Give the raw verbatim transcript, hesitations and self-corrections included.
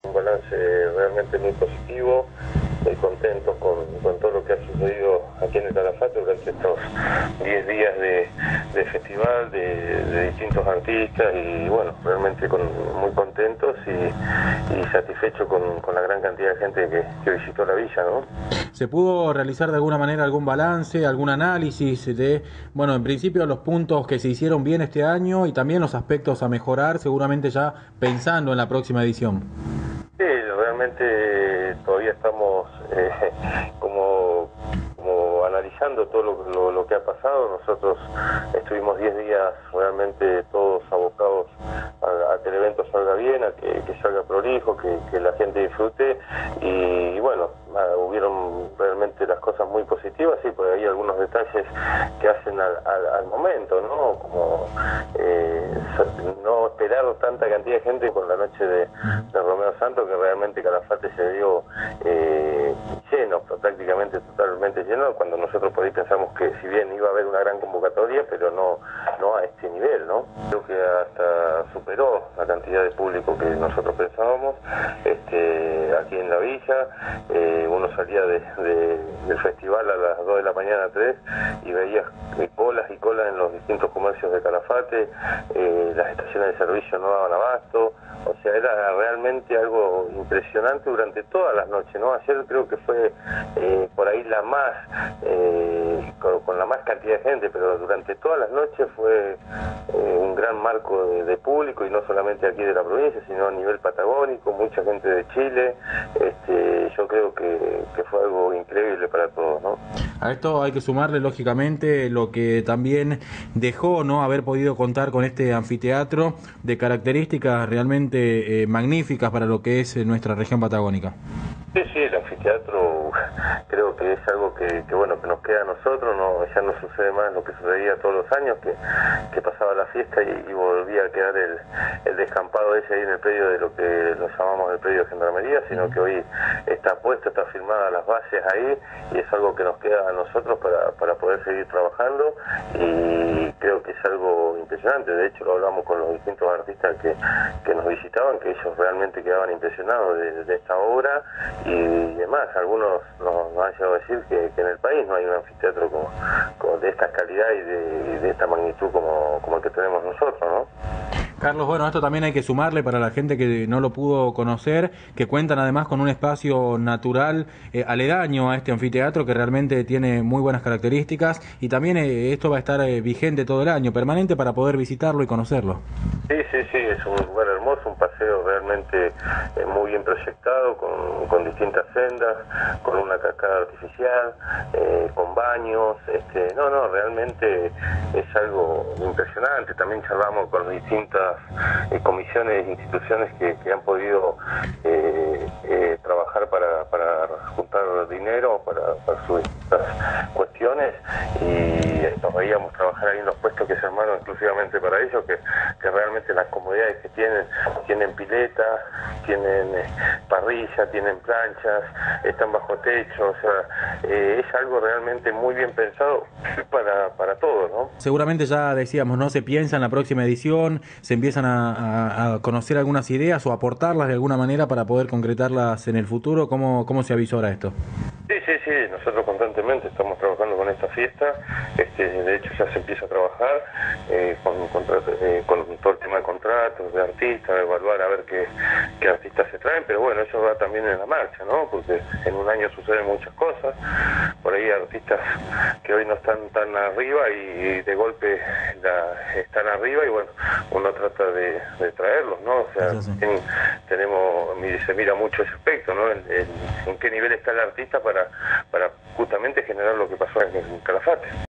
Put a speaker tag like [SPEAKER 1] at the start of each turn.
[SPEAKER 1] Un balance realmente muy positivo, muy contento con, con todo lo que ha sucedido aquí en el Calafate durante estos diez días de, de festival, de, de distintos artistas y bueno, realmente con, muy contentos y, y satisfechos con, con la gran cantidad de gente que, que visitó la villa, ¿no?
[SPEAKER 2] ¿Se pudo realizar de alguna manera algún balance, algún análisis de, bueno, en principio los puntos que se hicieron bien este año y también los aspectos a mejorar, seguramente ya pensando en la próxima edición?
[SPEAKER 1] Sí, realmente todavía estamos eh, como, como analizando todo lo, lo, lo que ha pasado. Nosotros estuvimos diez días realmente todos abocados a, a que el evento salga bien, a que, que salga prolijo, que, que la gente disfrute y, y bueno, nada, hubieron realmente las cosas muy positivas, sí, porque hay algunos detalles que hacen al, al, al momento, ¿no? Como eh, no esperar tanta cantidad de gente con la noche de, de Romeo Santos, que realmente Calafate se dio eh, lleno, prácticamente totalmente lleno, cuando nosotros por ahí pensamos que si bien iba a haber una gran convocatoria, pero no, no a este nivel, ¿no? Creo que hasta superó la cantidad de público que nosotros pensábamos este, aquí en la villa. Eh, uno salía de, de, del festival a las dos de la mañana, tres, y veía colas y colas en los distintos comercios de Calafate, eh, las estaciones de servicio no daban abasto, o sea, era realmente algo impresionante durante todas las noches, ¿no? Ayer creo que fue eh, por ahí la más, eh, con, con la más cantidad de gente, pero durante todas las noches fue eh, un gran marco de, de público, y no solamente aquí de la provincia, sino a nivel patagónico, mucha gente de Chile. Este, yo creo que, que fue algo increíble para todos, ¿no?
[SPEAKER 2] A esto hay que sumarle, lógicamente, lo que también dejó, ¿no?, haber podido contar con este anfiteatro de características realmente eh, magníficas para lo que es nuestra región patagónica.
[SPEAKER 1] Sí, sí, el anfiteatro creo que es algo que, que bueno, que nos queda a nosotros, no, ya no sucede más lo que sucedía todos los años, que, que pasaba la fiesta y, y volvía a quedar el, el descampado ese ahí en el predio de lo que lo llamamos el predio de Gendarmería, sino que hoy está puesto, está firmada las bases ahí, y es algo que nos queda a nosotros para, para poder seguir trabajando, y creo que es algo impresionante. De hecho lo hablamos con los distintos artistas que, que nos visitaban, que ellos realmente quedaban impresionados de, de esta obra y demás. Algunos nos, nos han llegado a decir que, que en el país no hay un anfiteatro como, como de esta calidad y de, de esta magnitud como, como el que tenemos nosotros, ¿no?
[SPEAKER 2] Carlos, bueno, esto también hay que sumarle para la gente que no lo pudo conocer, que cuentan además con un espacio natural eh, aledaño a este anfiteatro que realmente tiene muy buenas características, y también eh, esto va a estar eh, vigente todo el año, permanente, para poder visitarlo y conocerlo.
[SPEAKER 1] Sí, sí, sí, es un lugar hermoso, un paseo realmente eh, muy bien proyectado, con, con distintas sendas, con una cascada artificial, eh, con baños, este, no, no, realmente es algo impresionante. También charlamos con distintas eh, comisiones e instituciones que, que han podido eh, eh, trabajar para, para juntar dinero para, para sus cuestiones, y nos veíamos trabajar ahí en los puestos que se armaron exclusivamente para ellos, que, que realmente las comodidades que tienen, tienen pileta, tienen eh, parrilla, tienen planchas, están bajo techo, o sea, eh, es algo realmente muy bien pensado para, para todos, ¿no?
[SPEAKER 2] Seguramente ya decíamos, ¿no?, se piensa en la próxima edición, se empiezan a, a, a conocer algunas ideas o aportarlas de alguna manera para poder concretarlas en el futuro. ¿Cómo, cómo se avisora esto?
[SPEAKER 1] Sí, sí, sí, nosotros constantemente estamos trabajando con esta fiesta, este, de hecho ya se empieza a trabajar eh, con, con, eh, con todo el tema de contratos, de artistas, de evaluar a ver qué, qué artistas se traen, pero bueno, eso va también en la marcha, ¿no? Porque en un año suceden muchas cosas, por ahí artistas que hoy no están tan arriba y de golpe la, están arriba, y bueno, uno trata de, de traerlos, ¿no? O sea,
[SPEAKER 2] sí, sí.
[SPEAKER 1] en, tenemos, se mira mucho ese aspecto, ¿no? En, en, en qué nivel está el artista para, para justamente generar lo que pasó en, en Calafate.